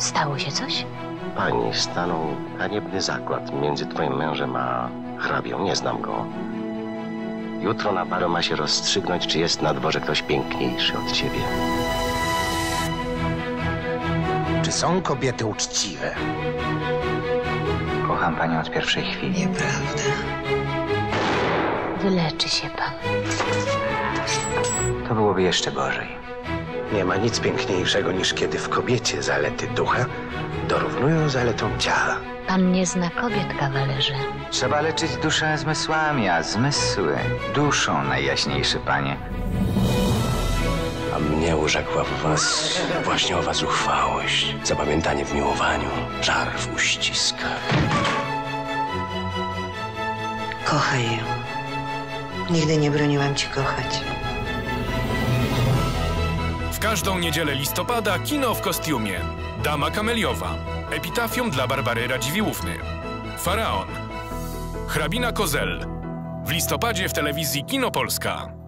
Stało się coś? Pani, stanął haniebny zakład między twoim mężem a hrabią. Nie znam go. Jutro na baro ma się rozstrzygnąć, czy jest na dworze ktoś piękniejszy od ciebie. Czy są kobiety uczciwe? Kocham panią od pierwszej chwili. Nieprawda. Wyleczy się pan. To byłoby jeszcze gorzej. Nie ma nic piękniejszego niż kiedy w kobiecie zalety ducha dorównują zaletom ciała. Pan nie zna kobiet, kawalerze. Trzeba leczyć duszę zmysłami, a zmysły duszą, najjaśniejszy panie. A mnie urzekła w was właśnie owa zuchwałość, zapamiętanie w miłowaniu, żar w uściskach. Kochaj ją. Nigdy nie broniłam ci kochać. W każdą niedzielę listopada kino w kostiumie. Dama Kameliowa. Epitafium dla Barbary Radziwiłłówny. Faraon. Hrabina Kozel. W listopadzie w telewizji Kino Polska.